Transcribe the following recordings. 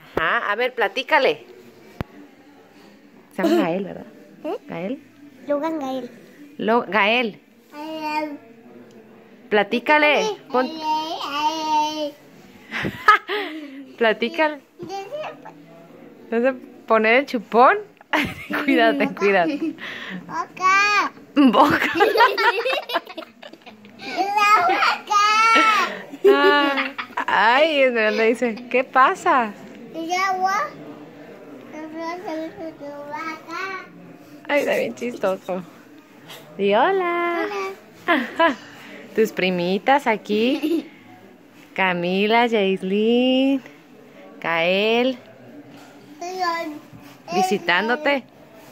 Ah, a ver, platícale. Se llama Gael, ¿verdad? ¿Gael? Logan Gael. Gael. Platícale. Platícale. ¿No se poner el chupón? Cuídate, cuídate. Boca. Boca. Ah, ay, le dice, ¿qué pasa? Ay, está bien chistoso. Di hola. Hola. Tus primitas aquí. Camila, Jaislyn, Gael, visitándote.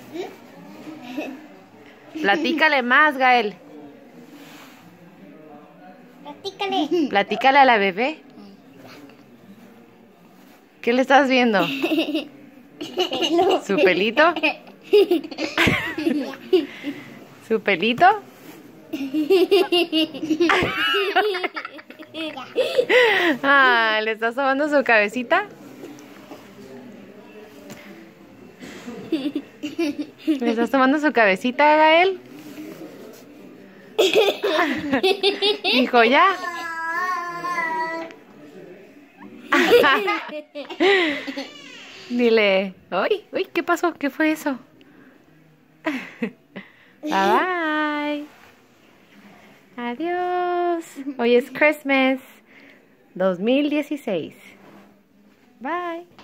Platícale más, Gael. Platícale. Platícale a la bebé. ¿Qué le estás viendo? ¿Su pelito? ¿Su pelito? Ah, ¿le estás tomando su cabecita? ¿Le estás tomando su cabecita, Gael? Dijo ya. Dile, uy, uy, ¿qué pasó? ¿Qué fue eso? Bye bye. Adiós. Hoy es Christmas 2016. Bye.